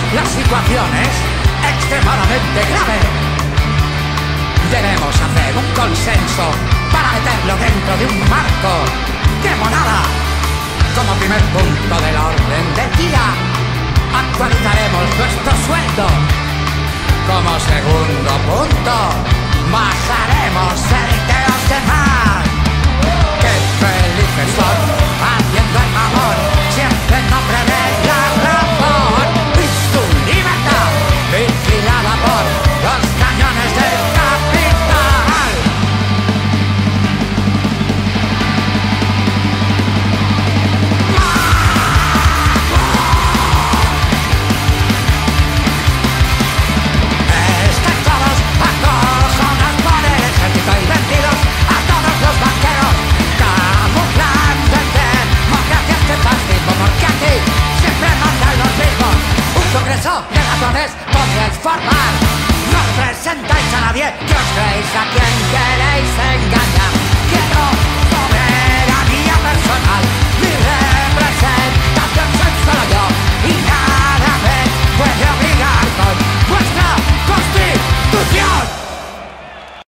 La situación es extremadamente grave. Debemos hacer un consenso para meterlo dentro de un marco de monada. Como primer punto del orden del día, actualizaremos nuestro sueldo. Como segundo punto, bajaremos el de los demás. ¡Qué felices son! Haciendo el amor, siempre en nombre de la razón. Y su libertad, vigilada por los cañones del capital. Están todos acojonados por el ejército y vendidos a todos los banqueros. Camuflando en democracia este fascismo, porque aquí siempre mandan los mismos. Un congreso de ratones podéis formar. No representáis a nadie, que os creéis a quien